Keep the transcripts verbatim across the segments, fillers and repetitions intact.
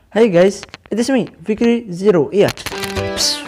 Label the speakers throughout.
Speaker 1: Hi guys, it is me, FiqriZero. Yeah. Psst.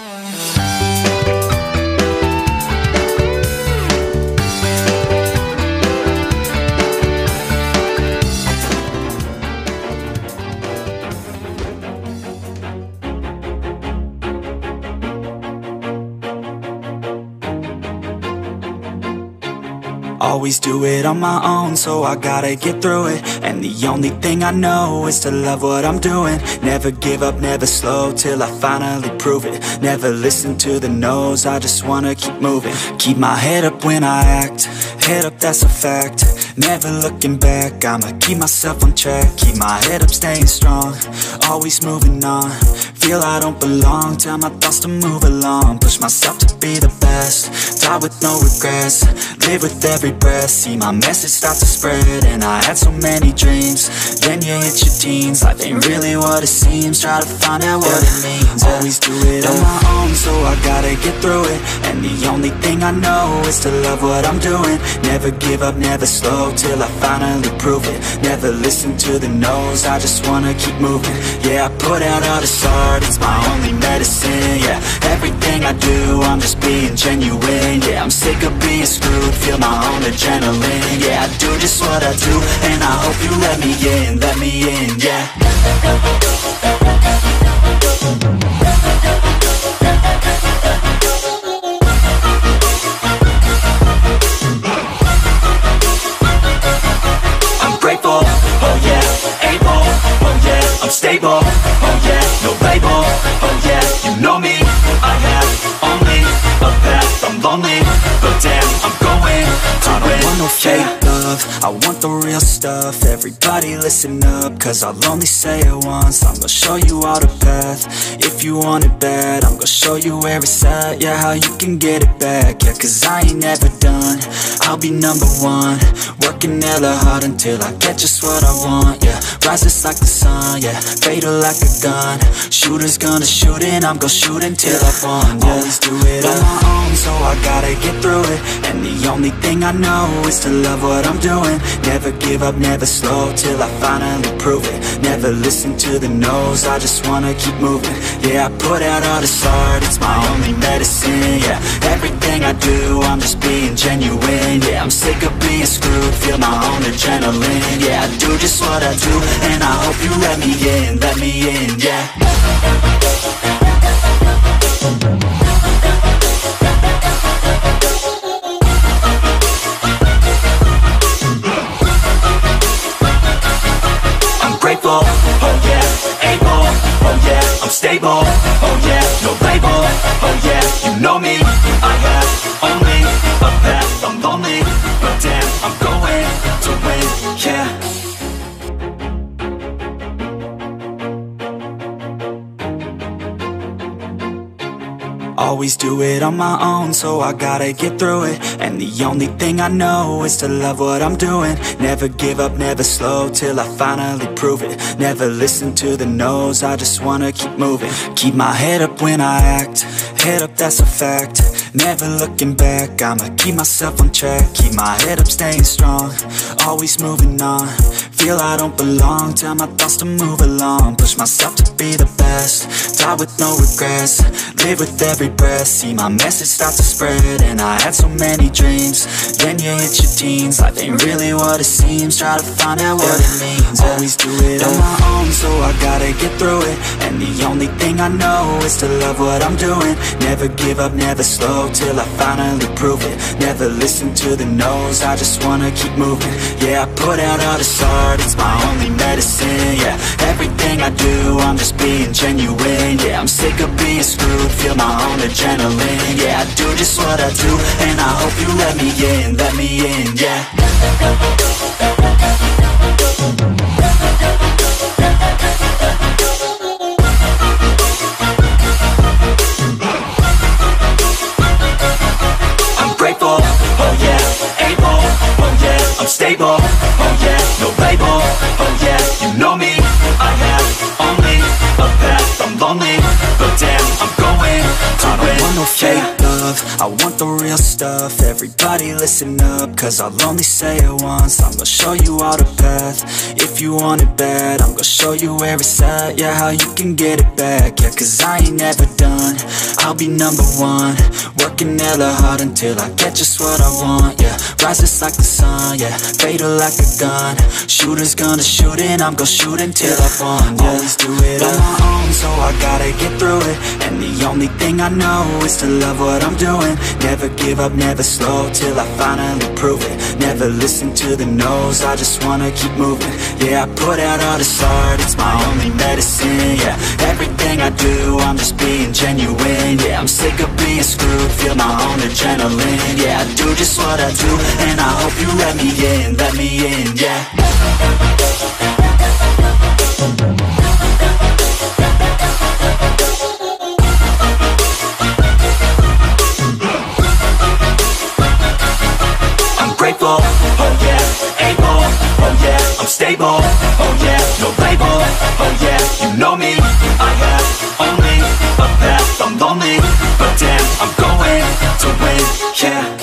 Speaker 2: Always do it on my own, so I gotta get through it. And the only thing I know is to love what I'm doing. Never give up, never slow, till I finally prove it. Never listen to the no's, I just wanna keep moving. Keep my head up when I act, head up, that's a fact. Never looking back, I'ma keep myself on track. Keep my head up, staying strong, always moving on. Feel I don't belong, tell my thoughts to move along. Push myself to be the best, die with no regrets. Live with every breath, see my message start to spread. And I had so many dreams, then you hit your teens. Life ain't really what it seems, try to find out what it means. Always do it on my own, so I gotta get through it. And the only thing I know is to love what I'm doing. Never give up, never slow, till I finally prove it. Never listen to the no's, I just wanna keep moving. Yeah, I put out all this art, it's my only medicine. Yeah, everything I do, I'm just being genuine. Yeah, I'm sick of being screwed, feel my own adrenaline. Yeah, I do just what I do, and I hope you let me in, let me in, yeah. I'm grateful, oh yeah, able, oh yeah, I'm stable, oh yeah, no label, oh yeah, you know me, I have only a path, I'm lonely, but damn, I'm going to I don't win. Want no fake love, I want the real stuff. Everybody listen up, cause I'll only say it once. I'm gonna show you all the path, if you want it bad. I'm gonna show you where it's at, yeah, how you can get it back. Yeah, cause I ain't never done, I'll be number one. Working hella hard until I get just what I want, yeah. Rises like the sun, yeah, fatal like a gun. Shooter's gonna shoot and I'm gonna shoot until I won, yeah. Always do it on my own, so I gotta get through it. And the only thing I know is to love what I'm doing. Never give up, never slow, till I finally prove it. Never listen to the no's, I just wanna keep moving. Yeah, I put out all this art, it's my only medicine. Yeah, everything I do, I'm just being genuine. Yeah, I'm sick of being screwed, feel my own adrenaline. Yeah, I do just what I do, and I hope you let me in, let me in, yeah. Grateful, oh yeah, able, oh yeah, I'm stable, oh yeah, no label, oh yeah, you know me, I have only a path, I'm lonely, but damn, I'm going to win, yeah. Always do it on my own, so I gotta get through it. And the only thing I know is to love what I'm doing. Never give up, never slow, till I finally prove it. Never listen to the no's, I just wanna keep moving. Keep my head up when I act, head up, that's a fact. Never looking back, I'ma keep myself on track. Keep my head up, staying strong, always moving on. Feel I don't belong, tell my thoughts to move along. Push myself to be the best, die with no regrets. Live with every breath, see my message start to spread. And I had so many dreams, then you hit your teens. Life ain't really what it seems, try to find out what it means. Always do it on my own, so I gotta get through it. And the only thing I know is to love what I'm doing. Never give up, never slow, till I finally prove it. Never listen to the no's, I just wanna keep moving. Yeah, I put out all this art, it's my only medicine. Yeah, everything I do, I'm just being genuine. Yeah, I'm sick of being screwed, feel my own adrenaline. Yeah, I do just what I do, and I hope you let me in, let me in, yeah. I'm grateful, oh yeah, able, oh yeah, I'm stable, oh yeah, no label, oh yeah, you know me, I have only a path, I'm lonely, but damn, I'm going to win. I don't want no fake love, love, I want the real stuff. Everybody listen up, cause I'll only say it once. I'm gonna show you all the path. If you want it bad, I'm gonna show you where it's at. Yeah, how you can get it back. Yeah, cause I ain't never done, I'll be number one. Working hella hard until I get just what I want. Yeah, rises like the sun, yeah, fatal like a gun. Shooters gonna shoot and I'm gonna shoot until I won. Yeah, always do it on my own, so I gotta get through it. And the only thing I know is to love what I'm doing. Never give up, never slow, till I finally prove it. Never listen to the no's, I just wanna keep moving. Yeah, I put out all this art, it's my only medicine. Yeah, everything I do, I'm just being genuine. Yeah, I'm sick of being screwed, feel my own adrenaline. Yeah, I do just what I do, and I hope you let me in, let me in, yeah. Grateful, oh yeah, able, oh yeah, I'm stable, oh yeah, no label, oh yeah, you know me, I have only a path, I'm lonely, but damn, I'm going to win, yeah.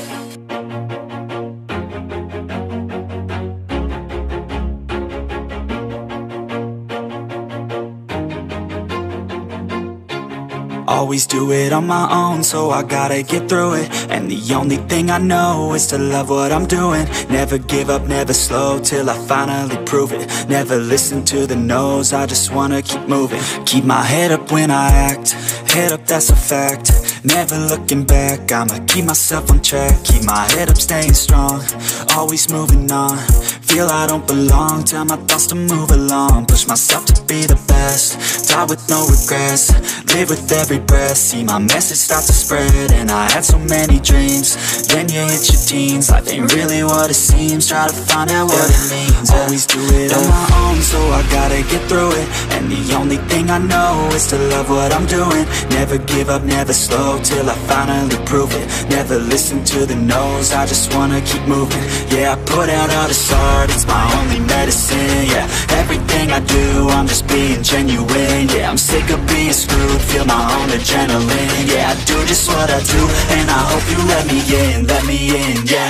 Speaker 2: Always do it on my own, so I gotta get through it. And the only thing I know is to love what I'm doing. Never give up, never slow, till I finally prove it. Never listen to the no's, I just wanna keep moving. Keep my head up when I act, head up, that's a fact. Never looking back, I'ma keep myself on track. Keep my head up, staying strong, always moving on. Feel I don't belong, tell my thoughts to move along. Push myself to be the best, die with no regrets. Live with every breath, see my message start to spread. And I had so many dreams, then you hit your teens. Life ain't really what it seems, try to find out what it means. Always do it on my own, so I gotta get through it. And the only thing I know is to love what I'm doing. Never give up, never slow, till I finally prove it. Never listen to the no's, I just wanna keep moving. Yeah, I put out all this art, it's my only medicine. Yeah, everything I do, I'm just being genuine. Yeah, I'm sick of being screwed, feel my own adrenaline. Yeah, I do just what I do, and I hope you let me in, let me in, yeah.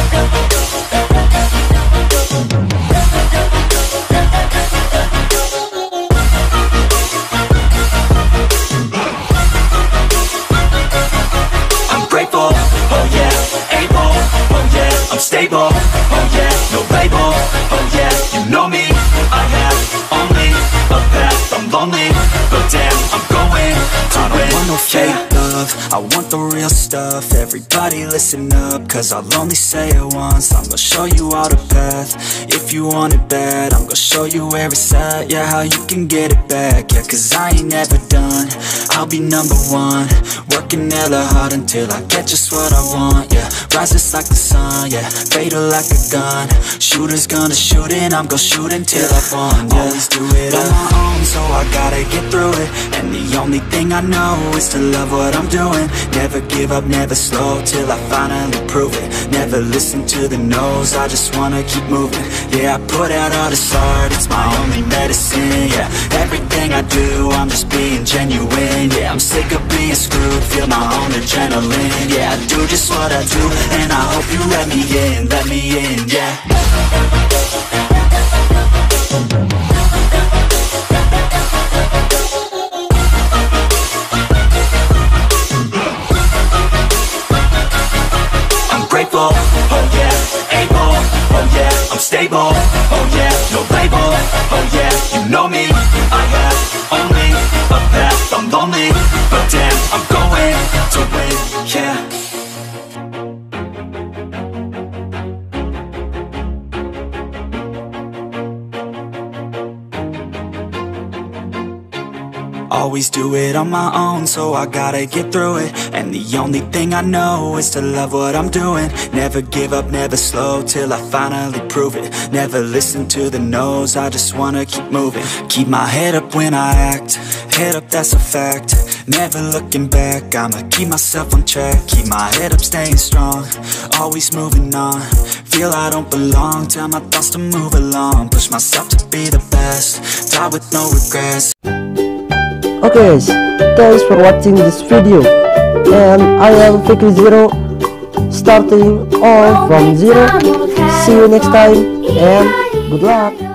Speaker 2: Stable, oh yeah, no label, oh yeah, you know me, I have only a path, I'm lonely, but damn, I'm going to I don't want no fake love, I want the real stuff. Everybody listen up, cause I'll only say it once. I'm gonna show you all the path. If you want it bad, I'm gonna show you where it's at. Yeah, how you can get it back. Yeah, cause I ain't never done, I'll be number one. Working hella hard until I get just what I want. Yeah, rises like the sun, yeah, fatal like a gun. Shooters gonna shoot and I'm gonna shoot until I won. Yeah, always do it on my own, so I gotta get through it. And the only thing I know is to love what I'm doing. Never give up, never slow, till I finally prove it. Never listen to the no's, I just wanna keep moving. Yeah, I put out all this art, it's my only medicine. Yeah, everything I do, I'm just being genuine. Yeah, I'm sick of being screwed, feel my own adrenaline. Yeah, I do just what I do, and I hope you let me in, let me in, yeah. Grateful, oh yeah, able, oh yeah, I'm stable, oh yeah, no label, oh yeah, you know me, I have only a path, I'm lonely, but damn, I'm going to win, yeah. Always do it on my own, so I gotta get through it. And the only thing I know is to love what I'm doing. Never give up, never slow, till I finally prove it. Never listen to the no's, I just wanna keep moving. Keep my head up when I act, head up, that's a fact. Never looking back, I'ma keep myself on track. Keep my head up, staying strong, always moving on. Feel I don't belong, tell my thoughts to move along. Push myself to be the best, die with no regrets.
Speaker 1: Okay guys, thanks for watching this video. and I am FiqriZero, starting all from zero. See you next time and good luck.